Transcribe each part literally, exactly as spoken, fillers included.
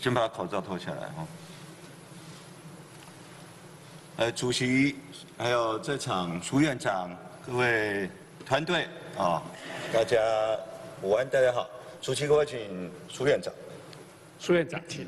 先把口罩脱下来哈。呃，主席，还有在场苏院长、各位团队啊，大家午安，大家好。主席，我请苏院长。 苏院长，请。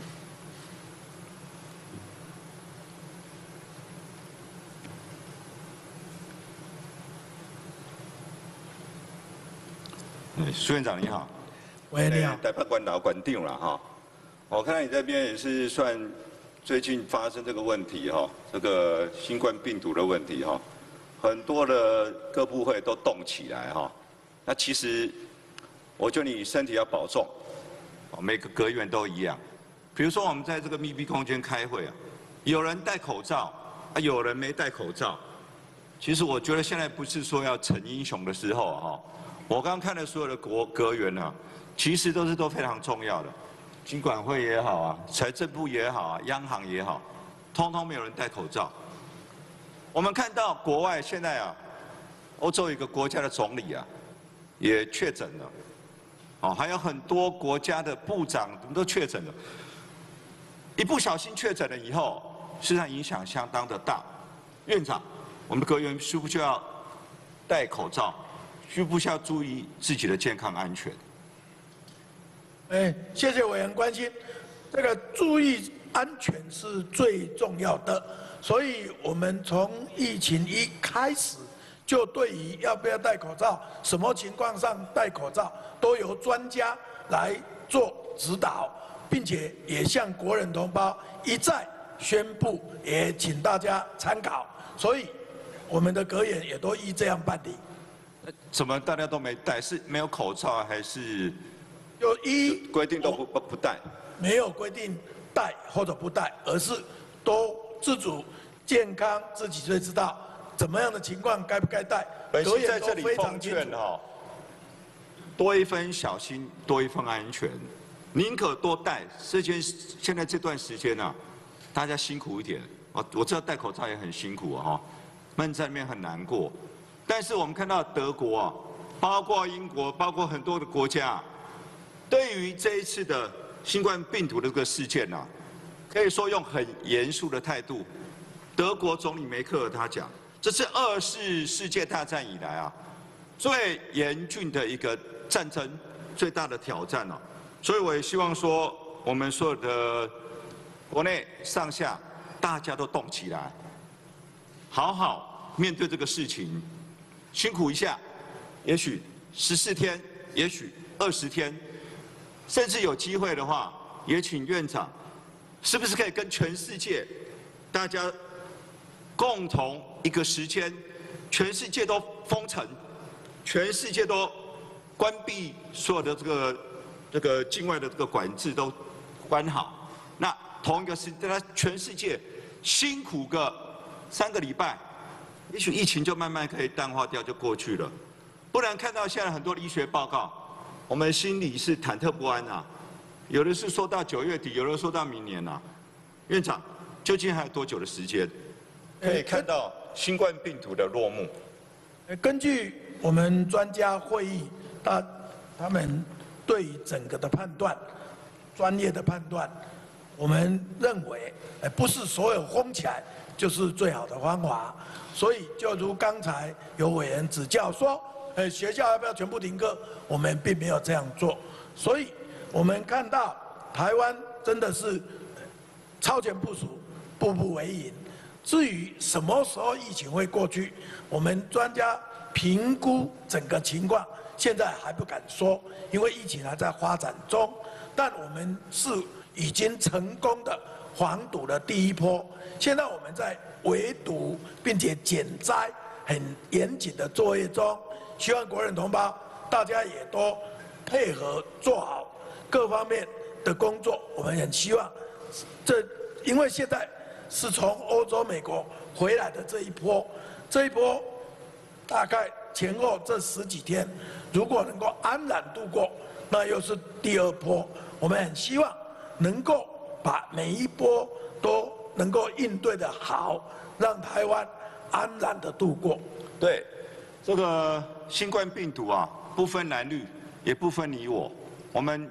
嗯，苏院长你好。 喂，你好。 台北关岛关长了哈，我看到你这边也是算最近发生这个问题哈，这个新冠病毒的问题哈，很多的各部会都动起来哈。那其实我觉得你身体要保重，每个阁员都一样。比如说我们在这个密闭空间开会啊，有人戴口罩，啊有人没戴口罩。其实我觉得现在不是说要逞英雄的时候哈。我刚刚看的所有的国阁员呢，其实都是都非常重要的，金管会也好啊，财政部也好啊，央行也好，通通没有人戴口罩。我们看到国外现在啊，欧洲一个国家的总理啊，也确诊了，哦，还有很多国家的部长都确诊了。一不小心确诊了以后，实际上影响相当的大。院长，我们的阁员需不需要戴口罩？需不需要注意自己的健康安全？ 哎，谢谢委员关心，这个注意安全是最重要的，所以我们从疫情一开始，就对于要不要戴口罩、什么情况上戴口罩，都由专家来做指导，并且也向国人同胞一再宣布，也请大家参考，所以我们的阁员也都依这样办理。 怎么大家都没戴？是没有口罩还是？ 有一规定都不不不戴？ 没有规定戴或者不戴，而是都自主健康自己最知道怎么样的情况该不该戴。 本席在这里奉劝哈，多一分小心，多一分安全，宁可多戴。这件现在这段时间啊，大家辛苦一点。我我知道戴口罩也很辛苦啊哈，闷在那边很难过。但是我们看到德国啊，包括英国，包括很多的国家，对于这一次的新冠病毒的这个事件啊，可以说用很严肃的态度。德国总理梅克尔他讲，这是二次世界大战以来啊最严峻的一个战争，最大的挑战哦。所以我也希望说，我们所有的国内上下大家都动起来，好好面对这个事情。辛苦一下，也许十四天，也许二十天，甚至有机会的话，也请院长，是不是可以跟全世界大家共同一个时间，全世界都封城，全世界都关闭所有的这个这个境外的这个管制都关好，那同一个时，大家全世界辛苦个三个礼拜。也许疫情就慢慢可以淡化掉，就过去了。不然看到现在很多的医学报告，我们心里是忐忑不安啊。有的是说到九月底，有的说到明年啊。院长，究竟还有多久的时间可以看到新冠病毒的落幕？ 根据我们专家会议，他他们对于整个的判断，专业的判断，我们认为，不是所有封起来就是最好的方法。所以，就如刚才有委员指教说，呃，学校要不要全部停课？我们并没有这样做。所以，我们看到台湾真的是超前部署，步步为营。至于什么时候疫情会过去，我们专家评估整个情况，现在还不敢说，因为疫情还在发展中。但我们是已经成功的防堵了第一波，现在我们在围堵并且减灾很严谨的作业中，希望国人同胞大家也都配合做好各方面的工作。我们很希望，这因为现在是从欧洲、美国回来的这一波，这一波大概前后这十几天，如果能够安然度过，那又是第二波。我们很希望能够把每一波都能够应对得好，让台湾安然的度过。 对，这个新冠病毒啊，不分蓝绿，也不分你我，我们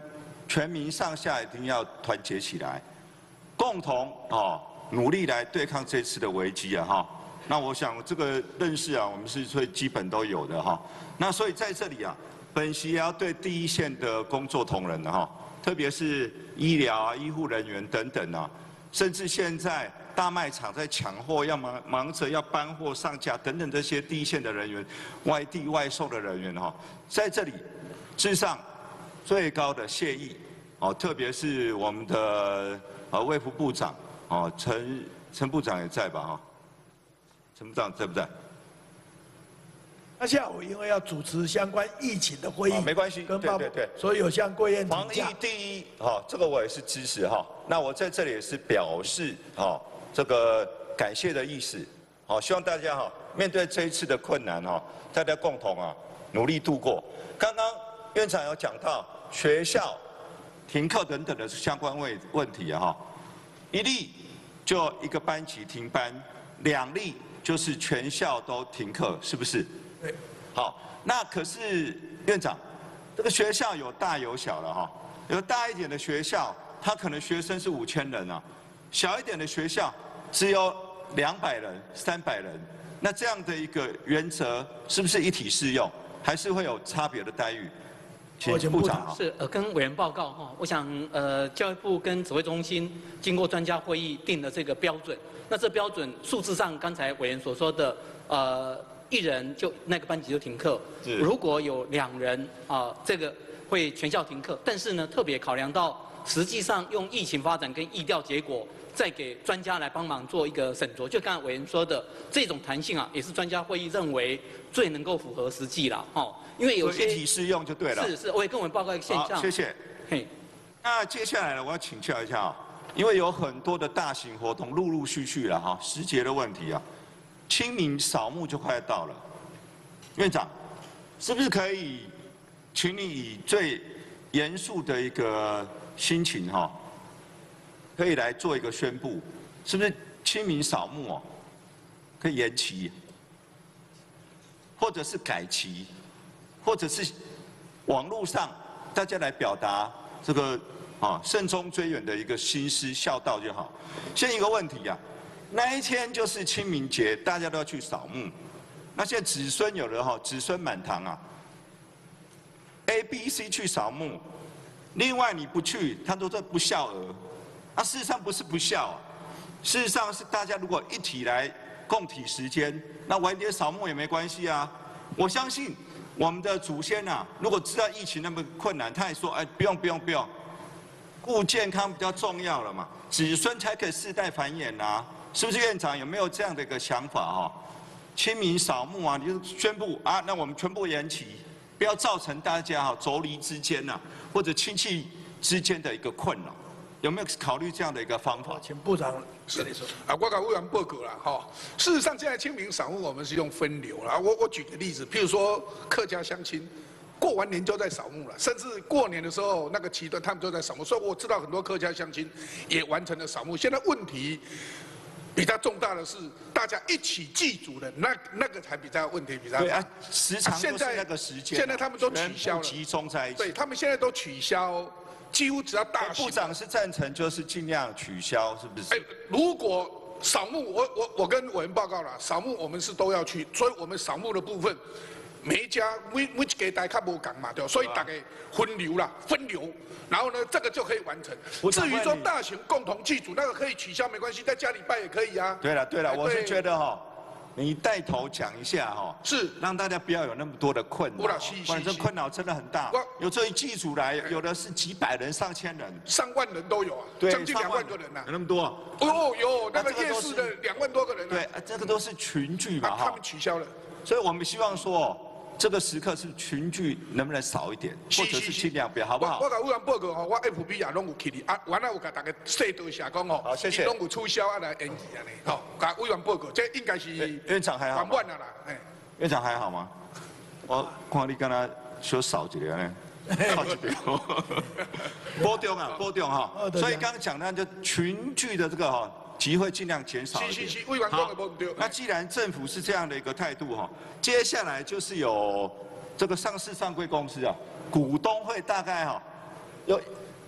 全民上下一定要团结起来，共同哦努力来对抗这次的危机啊哈。那我想这个认识啊，我们是最基本都有的哈。那所以在这里啊，本席也要对第一线的工作同仁哈，特别是医疗啊、医护人员等等啊，甚至现在大卖场在抢货，要忙忙着要搬货上架等等这些第一线的人员、外地外送的人员哈，在这里致上最高的谢意哦，特别是我们的呃卫福部长哦，陈陈部长也在吧哈？陈部长在不在？ 那下午因为要主持相关疫情的会议， 哦没关系跟对对对所以有向贵院请防疫假。 第一，哈，这个我也是支持哈。那我在这里也是表示哈，这个感谢的意思。好，希望大家哈，面对这一次的困难哈，大家共同啊努力度过。刚刚院长有讲到学校停课等等的相关问问题啊哈，一例就一个班级停班，两例就是全校都停课，是不是？ 对。 好，那可是院长，这个学校有大有小了哈，有大一点的学校，它可能学生是五千人啊，小一点的学校只有两百人、三百人，那这样的一个原则是不是一体适用，还是会有差别的待遇？请部长。 是呃，跟委员报告哈，我想呃，教育部跟指挥中心经过专家会议定了这个标准，那这标准数字上刚才委员所说的呃。一人就那个班级就停课，如果有两人啊、呃，这个会全校停课。但是呢，特别考量到实际上用疫情发展跟疫调结果，再给专家来帮忙做一个审酌。就刚才委员说的，这种弹性啊，也是专家会议认为最能够符合实际了哦。因为有些一体适用就对了。 是是，我也跟委员报告一个现象。 谢谢。嘿，那接下来呢，我要请教一下啊，因为有很多的大型活动陆陆续续了哈，时节的问题啊。清明扫墓就快到了，院长，是不是可以，请你以最严肃的一个心情哈，可以来做一个宣布，是不是清明扫墓哦，可以延期，或者是改期，或者是网络上大家来表达这个啊慎终追远的一个心思孝道就好。现在一个问题呀、啊。那一天就是清明节，大家都要去扫墓。那现在子孙有了哈，子孙满堂啊。A、B、C 去扫墓，另外你不去，他都说不孝儿。啊，事实上不是不孝、啊，事实上是大家如果一起来共体时间，那晚点扫墓也没关系啊。我相信我们的祖先啊，如果知道疫情那么困难，他也说哎不用不用不用，顾健康比较重要了嘛，子孙才可以世代繁衍啊。是不是院长有没有这样的一个想法哈？清明扫墓啊，你就宣布啊，那我们全部延期，不要造成大家哈妯娌之间呐、啊，或者亲戚之间的一个困扰，有没有考虑这样的一个方法？ 请部长是啊，我给委员报告了哈。事实上，现在清明扫墓我们是用分流了。我我举个例子，譬如说客家乡亲。过完年就在扫墓了，甚至过年的时候那个期段他们都在扫墓，所以我知道很多客家乡亲也完成了扫墓。现在问题比较重大的是，大家一起祭祖的那那个才比较问题比较大。 对啊，时常都是那个时间、啊。 现在他们都取消了， 集中在一起。 对他们现在都取消，几乎只要大。 部长是赞成，就是尽量取消，是不是？ 哎，如果扫墓，我我我跟委员报告了，扫墓我们是都要去，所以我们扫墓的部分。每一家每每一家大家无共嘛，对吧？所以大家分流啦，分流，然后呢，这个就可以完成。至于说大型共同祭祖，那个可以取消没关系，在家里拜也可以啊。 对了对了，我是觉得哈，你带头讲一下哈， 是让大家不要有那么多的困扰，不然这困扰真的很大。有这一祭祖来，有的是几百人、上千人、 上万人都有啊，将近两万个人呐， 有那么多。 哦，有那个夜市的两万多个人。 对，这个都是群聚嘛哈。 他们取消了， 所以我们希望说。这个时刻是群聚，能不能少一点，或者是尽量不要，好不好？ 我甲委员报告吼，我 F B 也拢有去哩，啊，原来有甲大家说多谢讲吼， 好，谢谢。 拢有促销啊来延期安尼，吼，甲委员报告，这应该是院长还好吗？ 完满了啦，哎， 院长还好吗？我看你跟他小少一点呢，少一点。波动啊，波动哈，所以刚刚讲的就群聚的这个哈。集会尽量减少一点。好，那既然政府是这样的一个态度哈，接下来就是有这个上市上柜公司啊，股东会大概哈有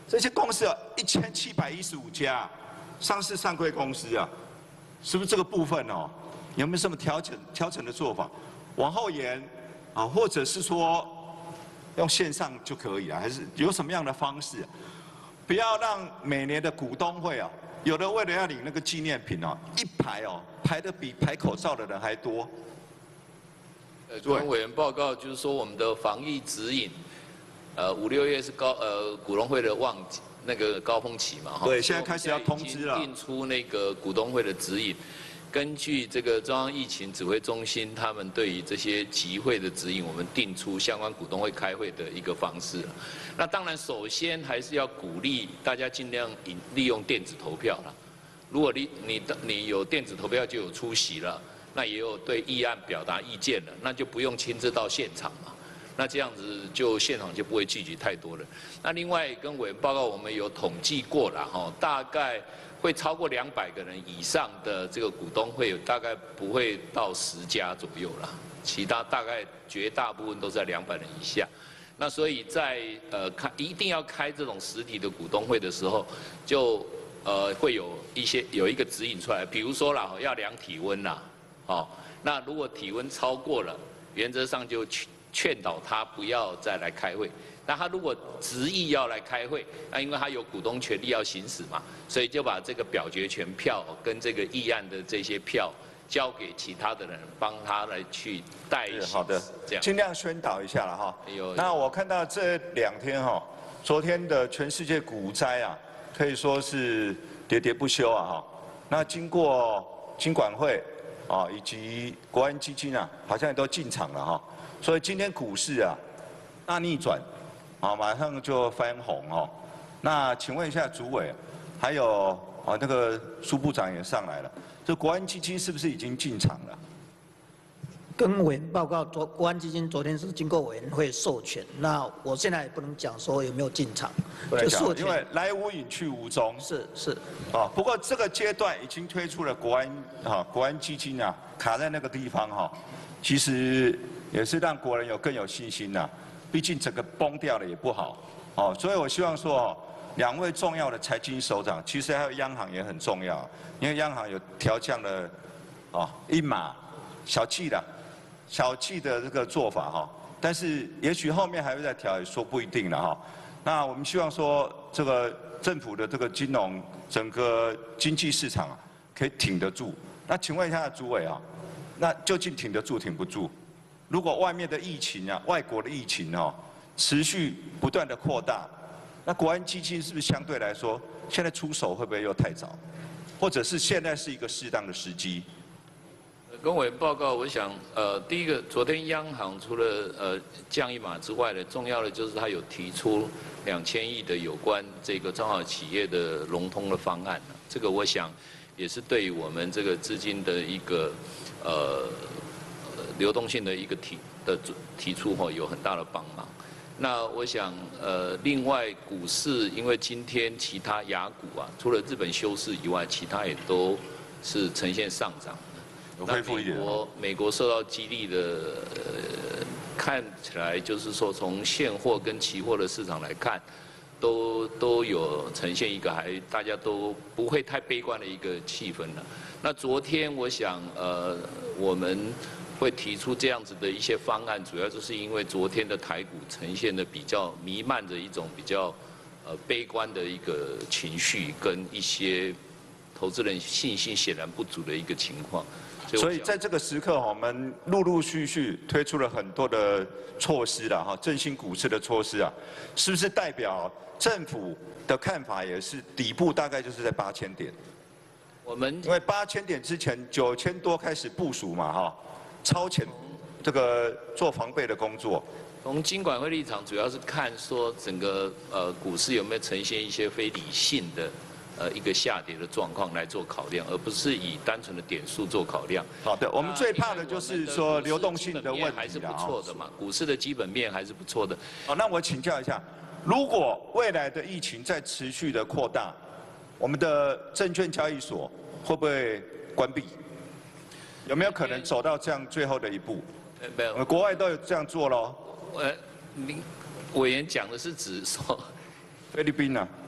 这些公司啊，一千七百一十五家上市上柜公司啊，是不是这个部分哦？有没有什么调整调整的做法？往后延啊，或者是说用线上就可以啊？还是有什么样的方式？不要让每年的股东会啊，有的为了要领那个纪念品哦，一排哦排的比排口罩的人还多。 呃，主委员报告就是说，我们的防疫指引，呃，五六月是高呃股东会的旺季，那个高峰期嘛，哈。 对，现在开始要通知了。 定出那个股东会的指引，根据这个中央疫情指挥中心他们对于这些集会的指引，我们定出相关股东会开会的一个方式。那当然，首先还是要鼓励大家尽量引利用电子投票啦。如果你你的你有电子投票，就有出席了。那也有对议案表达意见了，那就不用亲自到现场嘛。那这样子就现场就不会聚集太多人。那另外跟委员报告，我们有统计过了哈，大概会超过两百个人以上的这个股东会，大概不会到十家左右啦。其他大概绝大部分都在两百人以下。那所以在呃开一定要开这种实体的股东会的时候，就呃会有一些有一个指引出来，比如说啦，要量体温啦。哦，那如果体温超过了，原则上就劝劝导他不要再来开会。那他如果执意要来开会，那因为他有股东权利要行使嘛，所以就把这个表决权票跟这个议案的这些票交给其他的人，帮他来去代行。 好的， 这样尽量宣导一下了哈。 有。 那我看到这两天哈，昨天的全世界股灾啊，可以说是喋喋不休啊哈。那经过金管会。啊，以及国安基金啊，好像也都进场了哈，所以今天股市啊大逆转，啊马上就翻红哦。那请问一下主委，还有啊那个苏部长也上来了，这国安基金是不是已经进场了？ 跟委员报告，昨国安基金昨天是经过委员会授权，那我现在也不能讲说有没有进场， 就授权，因为来无影去无踪。 是是。 啊，不过这个阶段已经推出了国安啊国安基金啊，卡在那个地方哈，其实也是让国人有更有信心呐。毕竟整个崩掉了也不好，哦，所以我希望说哦，两位重要的财经首长，其实还有央行也很重要，因为央行有调降了啊一码小气的。小气的这个做法哈，但是也许后面还会再调，也说不一定了哈。那我们希望说，这个政府的这个金融整个经济市场啊，可以挺得住。那请问一下主委啊，那究竟挺得住挺不住？如果外面的疫情啊，外国的疫情哦，持续不断的扩大，那国安基金是不是相对来说，现在出手会不会又太早？或者是现在是一个适当的时机？ 跟委员报告，我想，呃，第一个，昨天央行除了呃降一码之外呢，重要的就是它有提出两千亿的有关这个中小企业的融通的方案，这个我想也是对于我们这个资金的一个呃流动性的一个提的提出哈有很大的帮忙。那我想，呃，另外股市因为今天其他亚股啊，除了日本休市以外，其他也都是呈现上涨。那美国美国受到激励的，呃，看起来就是说从现货跟期货的市场来看，都都有呈现一个还大家都不会太悲观的一个气氛了。那昨天我想，呃，我们会提出这样子的一些方案，主要就是因为昨天的台股呈现的比较弥漫着一种比较呃悲观的一个情绪，跟一些投资人信心显然不足的一个情况。 所以在这个时刻，我们陆陆续续推出了很多的措施了哈，振兴股市的措施啊，是不是代表政府的看法也是底部大概就是在八千点？ 我们因为八千点之前九千多开始部署嘛哈，超前这个做防备的工作。 从金管会立场，主要是看说整个呃股市有没有呈现一些非理性的。呃，一个下跌的状况来做考量，而不是以单纯的点数做考量。 好的，我们最怕的就是说流动性的问题还是不错的嘛，股市的基本面还是不错的。 好，那我请教一下，如果未来的疫情在持续的扩大，我们的证券交易所会不会关闭？有没有可能走到这样最后的一步？ 呃，没有， 国外都有这样做喽。 呃，您委员讲的是指说菲律宾呢？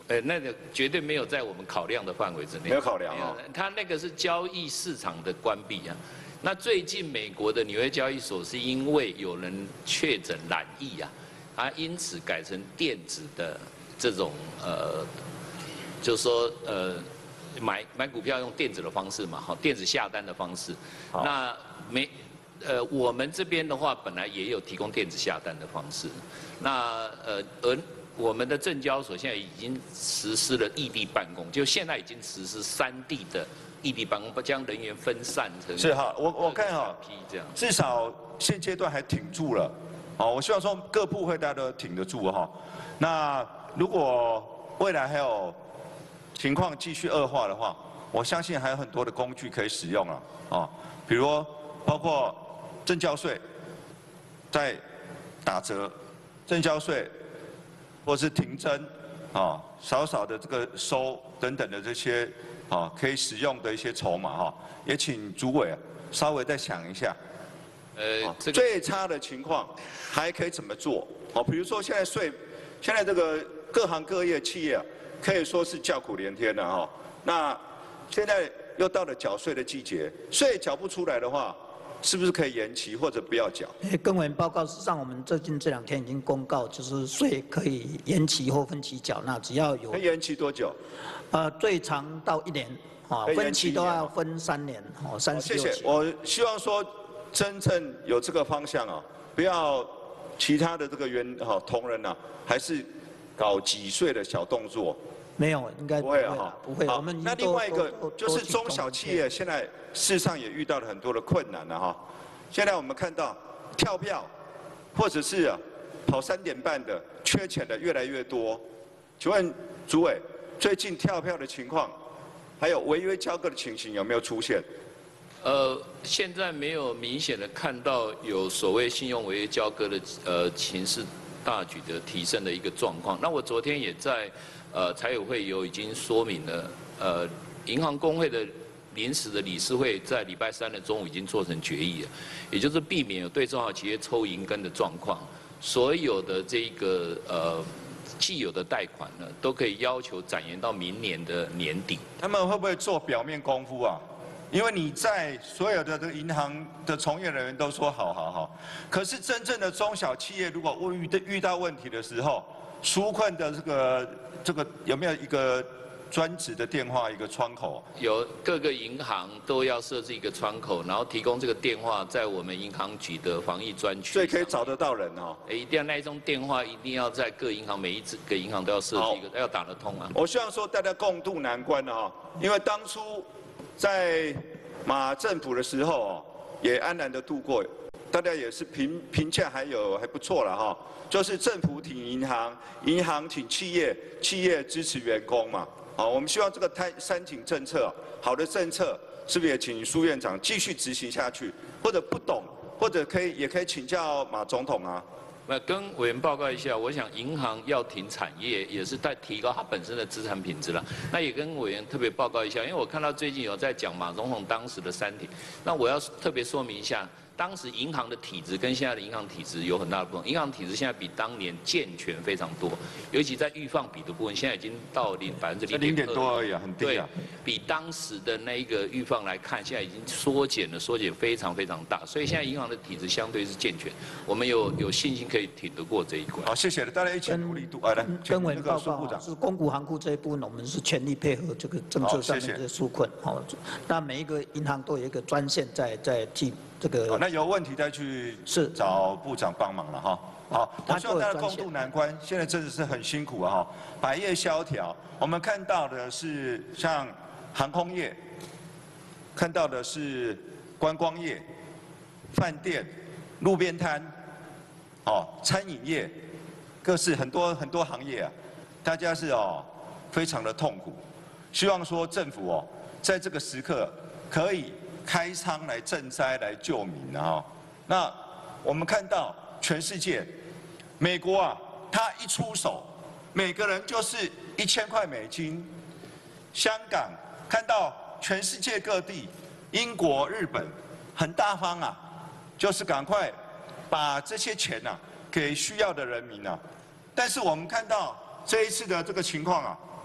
呃，那个绝对没有在我们考量的范围之内。 没有考量哦。 它那个是交易市场的关闭啊。那最近美国的纽约交易所是因为有人确诊染疫啊，它因此改成电子的这种呃，就是说呃，买买股票用电子的方式嘛，好，电子下单的方式。那没。呃，我们这边的话，本来也有提供电子下单的方式。那呃，而我们的证交所现在已经实施了异地办公，就现在已经实施三地的异地办公，将人员分散成是哈，我我看哈， 这样至少现阶段还挺住了。哦，我希望说各部会大家都挺得住哈。那如果未来还有情况继续恶化的话，我相信还有很多的工具可以使用了啊，比如包括证交税在打折，证交税或是停征啊，少少的这个收等等的这些啊可以使用的一些筹码哈，也请主委稍微再想一下。呃，最差的情况还可以怎么做？哦，比如说现在税，现在这个各行各业企业可以说是叫苦连天了哈。那现在又到了缴税的季节，税缴不出来的话，是不是可以延期或者不要缴？ 跟委员报告，事实上我们最近这两天已经公告，就是税可以延期或分期缴纳，只要有。 可以延期多久？ 呃，最长到一年，啊，分期都要分三年，哦，三十六期。 谢谢。我希望说，真正有这个方向啊，不要其他的这个员哈同仁呐，还是搞几岁的小动作。 没有，应该不会啊哈， 不会。我们那另外一个就是中小企业现在事实上也遇到了很多的困难了哈。现在我们看到跳票，或者是啊跑三点半的缺钱的越来越多。请问主委，最近跳票的情况，还有违约交割的情形有没有出现？ 呃，现在没有明显的看到有所谓信用违约交割的呃情势大举的提升的一个状况。那我昨天也在。呃，财委会有已经说明了，呃，银行工会的临时的理事会在礼拜三的中午已经做成决议了，也就是避免有对中小企业抽银根的状况，所有的这个呃既有的贷款呢，都可以要求展延到明年的年底。 他们会不会做表面功夫啊？因为你在所有的这个银行的从业人员都说好好好，可是真正的中小企业如果遇遇到问题的时候，纾困的这个这个有没有一个专职的电话一个窗口？ 有，各个银行都要设置一个窗口，然后提供这个电话在我们银行局的防疫专区。 所以可以找得到人哦。 一定要那一通电话一定要在各银行每一支个银行都要设置一个，要打得通啊。 我希望说大家共度难关啊，因为当初在马政府的时候哦，也安然的度过。大家也是评评价还有还不错了哈，就是政府挺银行，银行挺企业，企业支持员工嘛。好，我们希望这个三三挺政策，好的政策是不是也请苏院长继续执行下去？或者不懂，或者可以也可以请教马总统啊。 那跟委员报告一下，我想银行要挺产业，也是在提高它本身的资产品质了。那也跟委员特别报告一下，因为我看到最近有在讲马总统当时的三挺，那我要特别说明一下。当时银行的体质跟现在的银行体质有很大的不同，银行体质现在比当年健全非常多，尤其在预放比的部分，现在已经到零百分之零点零点多而已啊，很低啊。 对，比当时的那一个预放来看，现在已经缩减了，缩减非常非常大，所以现在银行的体质相对是健全，我们有有信心可以挺得过这一关。 好，谢谢了，大家一起努力度。来来， 跟委员报告是公股行库这一部分，我们是全力配合这个政策上面的纾困。好，那每一个银行都有一个专线在在替。这个、 哦、那有问题再去是找部长帮忙了哈。好，我希望大家共度难关。现在真的是很辛苦啊哈，百业萧条。我们看到的是像航空业，看到的是观光业、饭店、路边摊，哦，餐饮业，各式很多很多行业啊，大家是哦非常的痛苦。希望说政府哦，在这个时刻可以。开仓来赈灾来救民啊！那我们看到全世界，美国啊，他一出手，每个人就是一千块美金。香港看到全世界各地，英国、日本很大方啊，就是赶快把这些钱呐、啊、给需要的人民啊。但是我们看到这一次的这个情况啊，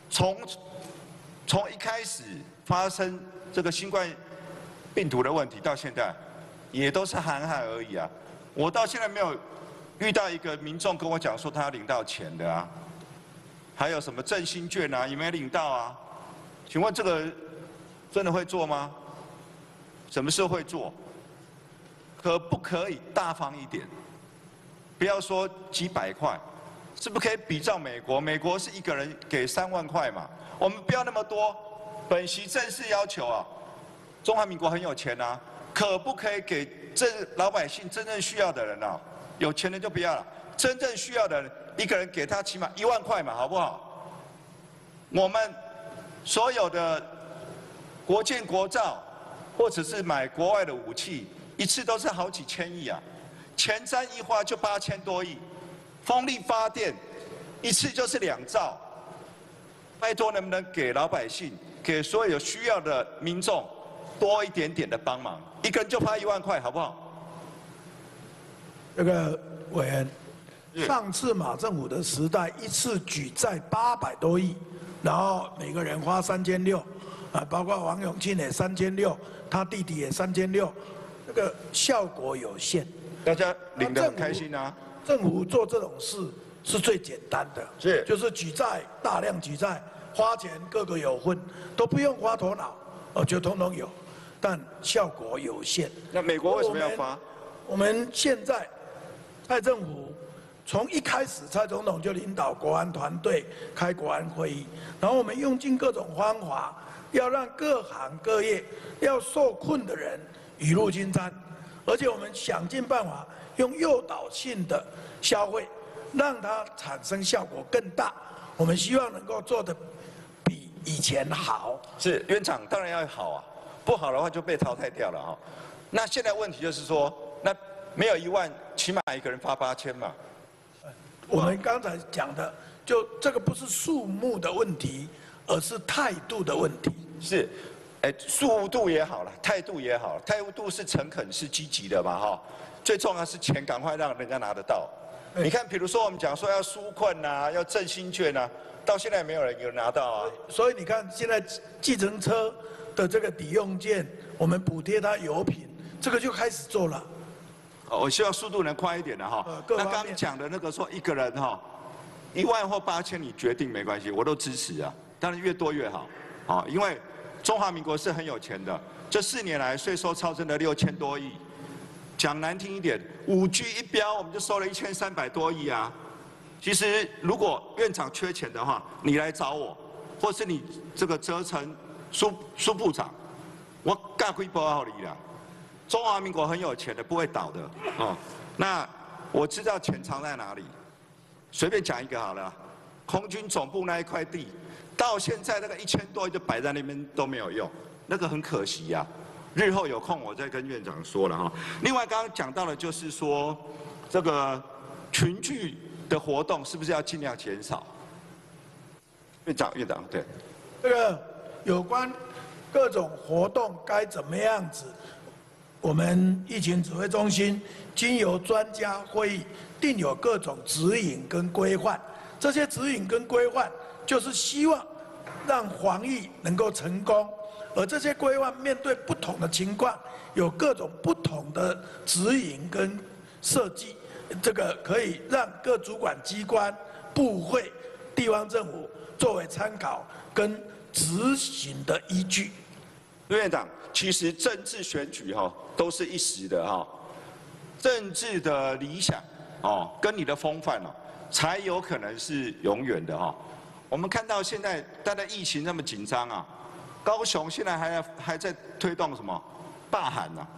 从从一开始发生这个新冠病毒的问题到现在，也都是喊喊而已啊。我到现在没有遇到一个民众跟我讲说他要领到钱的啊，还有什么振兴券啊，也没领到啊。请问这个真的会做吗？什么时候会做？可不可以大方一点？不要说几百块，是不是可以比照美国？美国是一个人给三万块嘛，我们不要那么多。本席正式要求啊，中华民国很有钱啊，可不可以给这老百姓真正需要的人啊？有钱人就不要了，真正需要的人，一个人给他起码一万块嘛，好不好？我们所有的国建国造，或者是买国外的武器，一次都是好几千亿啊，前瞻一花就八千多亿，风力发电一次就是两兆，拜托能不能给老百姓？给所有需要的民众多一点点的帮忙，一个人就发一万块，好不好？ 这个委员，上次马政府的时代，一次举债八百多亿，然后每个人花三千六，啊，包括王永庆也三千六，他弟弟也三千六，这个效果有限。 大家领得很开心啊。 政府做这种事是最简单的， 是就是举债，大量举债。花钱个个有份，都不用花头脑，哦，就通通有，但效果有限。 那美国为什么要发？ 我们现在蔡政府从一开始，蔡总统就领导国安团队开国安会议，然后我们用尽各种方法，要让各行各业要受困的人雨露均沾，而且我们想尽办法用诱导性的消费，让它产生效果更大。我们希望能够做的比以前好。 是院长当然要好啊，不好的话就被淘汰掉了哈。那现在问题就是说，那没有一万，起码一个人发八千嘛。 我们刚才讲的，就这个不是数目的问题，而是态度的问题。 是，哎，速度也好了，态度也好，态度是诚恳是积极的嘛哈。最重要是钱赶快让人家拿得到。你看，比如说我们讲说要纾困啊，要振兴券啊，到现在没有人有拿到啊。 所以你看，现在计程车的这个抵用券，我们补贴它油品，这个就开始做了。 我希望速度能快一点的哈。那刚刚讲的那个说一个人哈，一万或八千你决定没关系，我都支持啊。当然越多越好，啊，因为中华民国是很有钱的，这四年来税收超增了六千多亿。讲难听一点，五 G 一标我们就收了一千三百多亿啊。其实如果院长缺钱的话，你来找我，或是你这个责成苏苏部长，我干亏不好你啦。中华民国很有钱的，不会倒的哦。那我知道钱藏在哪里，随便讲一个好了。空军总部那一块地，到现在那个一千多亿就摆在那边都没有用，那个很可惜呀、啊。日后有空我再跟院长说了哈。另外刚刚讲到的就是说，这个群聚的活动是不是要尽量减少？院长，院长，对。 这个有关各种活动该怎么样子，我们疫情指挥中心经由专家会议定有各种指引跟规范。这些指引跟规范就是希望让防疫能够成功。而这些规范面对不同的情况，有各种不同的指引跟设计，这个可以让各主管机关、部会、地方政府作为参考跟执行的依据。 院长，其实政治选举哈都是一时的哈，政治的理想哦跟你的风范哦，才有可能是永远的哈。我们看到现在大家疫情那么紧张啊。高雄现在还要还在推动什么罢韩啊，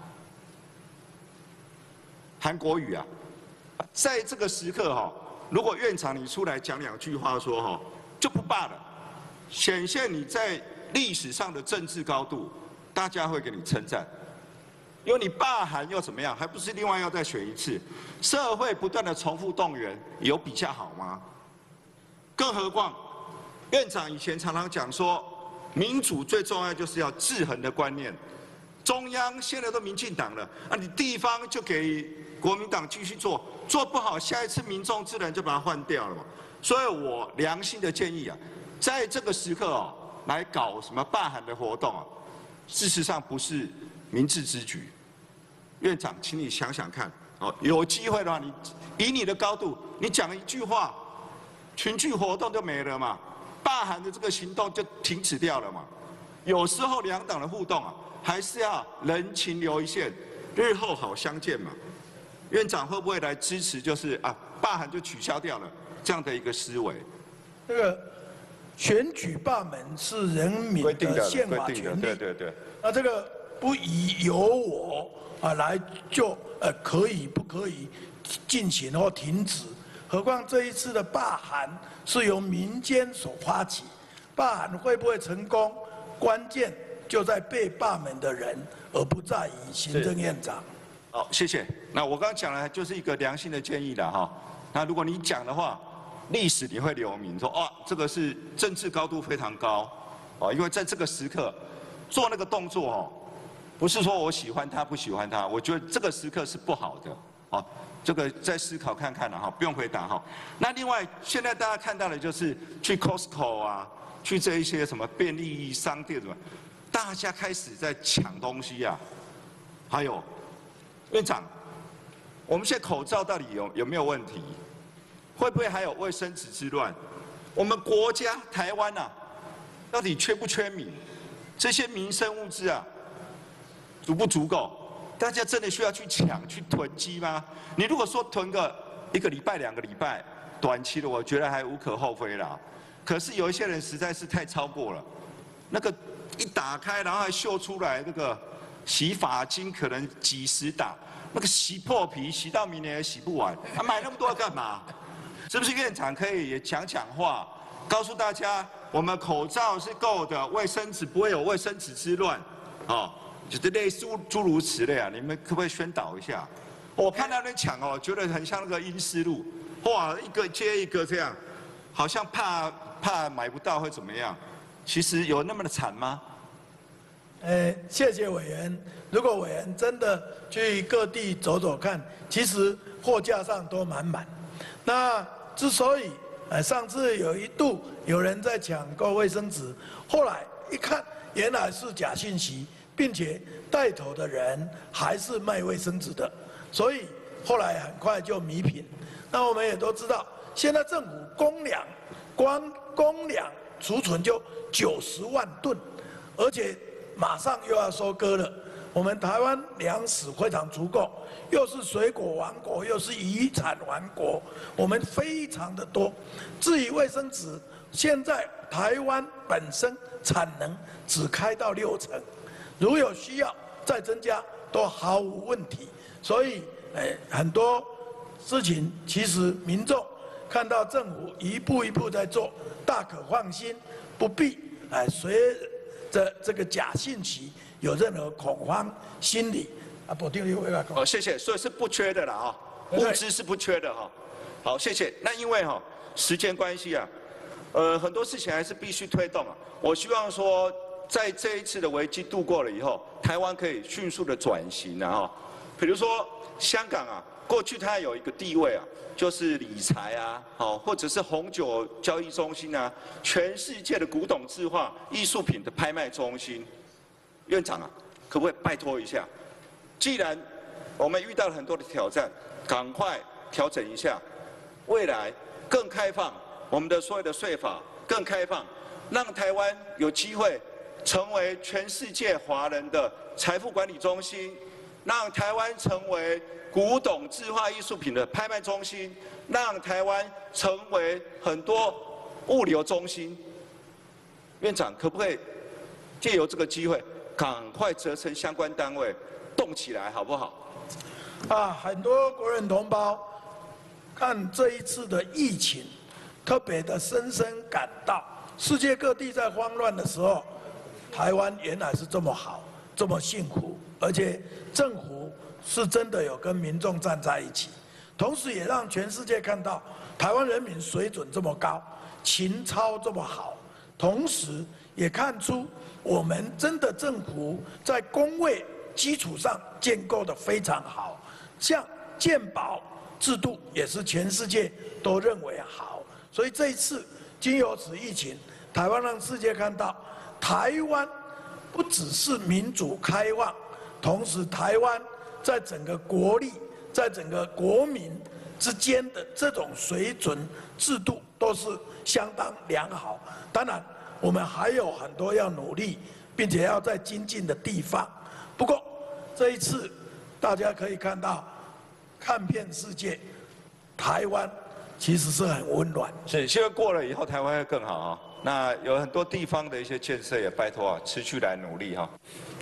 韩国语啊，在这个时刻哈，如果院长你出来讲两句话说哈，就不罢了，显现你在历史上的政治高度，大家会给你称赞。因为你罢韩又怎么样？还不是另外要再选一次？社会不断的重复动员，有比较好吗？更何况，院长以前常常讲说。民主最重要就是要制衡的观念，中央现在都民进党了，啊，你地方就给国民党继续做，做不好，下一次民众自然就把它换掉了嘛。所以我良心的建议啊， 在这个时刻哦，来搞什么罢韩的活动啊，事实上不是明智之举。院长，请你想想看，哦，有机会的话，你以你的高度，你讲一句话，群聚活动就没了嘛，罢韩的这个行动就停止掉了嘛。有时候两党的互动啊，还是要人情留一线，日后好相见嘛。院长会不会来支持？就是啊，罢韩就取消掉了这样的一个思维。 这个选举罢门是人民的宪法权利， 对对对。 那这个不宜由我啊来就呃可以不可以进行或停止？何况这一次的罢韩是由民间所发起，罢韩会不会成功？关键就在被罢免的人，而不在于行政院长。 好，谢谢。那我刚刚讲了，就是一个良性的建议了哈。那如果你讲的话，历史你会留名说，哦，这个是政治高度非常高，哦，因为在这个时刻做那个动作哦，不是说我喜欢他不喜欢他，我觉得这个时刻是不好的，哦，这个再思考看看了哈，不用回答哈。那另外，现在大家看到的就是去 Costco 啊。去这一些什么便利商店什么，大家开始在抢东西啊。还有，院长，我们现在口罩到底有有没有问题？会不会还有卫生纸之乱？我们国家台湾啊，到底缺不缺米？这些民生物资啊，足不足够？大家真的需要去抢、去囤积吗？你如果说囤个一个礼拜、两个礼拜，短期的，我觉得还无可厚非啦。可是有一些人实在是太超过了，那个一打开，然后还秀出来那个洗发精，可能几十打，那个洗破皮，洗到明年也洗不完，啊，买那么多要干嘛？是不是院长可以也讲讲话，告诉大家，我们口罩是够的，卫生纸不会有卫生纸之乱，哦，就是类似诸如此类啊，你们可不可以宣导一下？我看到人抢哦，觉得很像那个阴思路，哇，一个接一个这样，好像怕。怕买不到会怎么样？其实有那么的惨吗？ 呃，谢谢委员。如果委员真的去各地走走看，其实货架上都满满。那之所以呃上次有一度有人在抢购卫生纸，后来一看原来是假信息，并且带头的人还是卖卫生纸的，所以后来很快就弭平。那我们也都知道，现在政府公粮。光公粮储存就九十万吨，而且马上又要收割了。我们台湾粮食非常足够，又是水果王国，又是渔产王国，我们非常的多。至于卫生纸，现在台湾本身产能只开到六成，如有需要再增加都毫无问题。所以，哎，很多事情其实民众。看到政府一步一步在做，大可放心，不必哎随着这个假信息有任何恐慌心理啊。保定六位吧。 哦，谢谢，所以是不缺的啦哈，物资是不缺的哈。好，谢谢。那因为哈时间关系啊，呃很多事情还是必须推动啊。我希望说，在这一次的危机度过了以后，台湾可以迅速的转型啊哈。比如说香港啊，过去它有一个地位啊。就是理财啊，好，或者是红酒交易中心啊，全世界的古董字画、艺术品的拍卖中心。院长啊，可不可以拜托一下？既然我们遇到了很多的挑战，赶快调整一下，未来更开放，我们的所有的税法更开放，让台湾有机会成为全世界华人的财富管理中心，让台湾成为。古董字画艺术品的拍卖中心，让台湾成为很多物流中心。院长可不可以借由这个机会，赶快责成相关单位动起来，好不好？ 啊，很多国人同胞看这一次的疫情，特别的深深感到，世界各地在慌乱的时候，台湾原来是这么好，这么幸福，而且政府。是真的有跟民众站在一起，同时也让全世界看到台湾人民水准这么高，情操这么好，同时也看出我们真的政府在公卫基础上建构的非常好，像健保制度也是全世界都认为好，所以这一次经由此疫情， 台湾让世界看到，台湾不只是民主开放，同时台湾在整个国力、在整个国民之间的这种水准制度都是相当良好。当然，我们还有很多要努力，并且要在精进的地方。不过这一次，大家可以看到，看遍世界，台湾其实是很温暖。 是，希望过了以后台湾会更好啊。那有很多地方的一些建设也拜托啊，持续来努力哈。